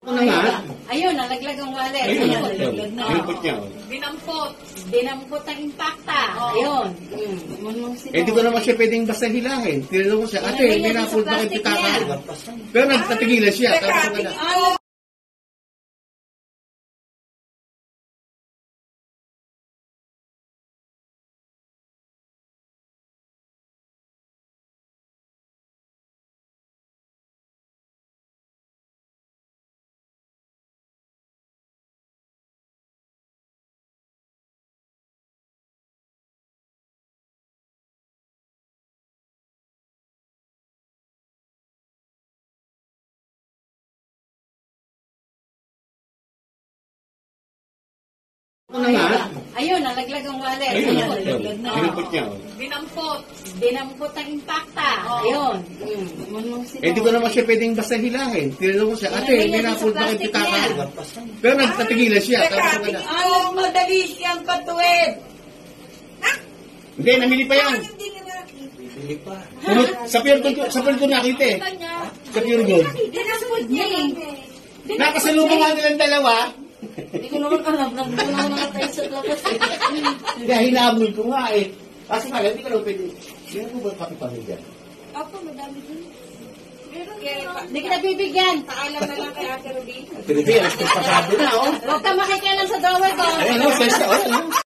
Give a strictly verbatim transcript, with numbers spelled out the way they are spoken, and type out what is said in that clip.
Ano nga? Ayun, nalaglag ang wallet. Ayun, Ayun, nalaglag na. Binampot niya. oh. Binampot. Binampot ang impacta. Ayun. Mm. Eh, di ko naman siya pwedeng basta hilahin. Tinanong ko siya, ate, Nilagay niya binapot sa bakit plastic pitaka? niya. Pero nagtatigilan siya. Tapos wala. Ano nga? Ayun, nalaglag ang wallet. Ayun, Ayun, nalaglag. na. Binampot niya. oh. Binampot. Binampot ang impacta. Ayun. Mm. Eh, di ko naman siya pwedeng basta hilahin. Tinanong ko siya, ate, Nilagay niya binapot sa bakit plastic pitaka? niya. Pero nagtatigilan siya. Tapos wala. Alam, madali siyang patuwid. Hindi, namili pa yan. Hindi nga nakikita. pa. Kumut- Sa pure gold ko, sa pure gold nakita eh. Sa pure gold. Binampot niya eh. Nakasalubong nga nilang dalawa. Hindi ko naman alam. Nagbunaw na tayo sa labas eh. Kaya hinabol ko nga eh. Kasi nga, hindi ka naman pwede. Sino mo ba pakipangin dyan? Ako, madami din. Meron kaya, Hindi kita bibigyan. paalam na lang kay Ate Ruby. Pwede, alas kong pasado na oh. Huwag ka makikialam sa drawer ko. Ayan oh, size na oh.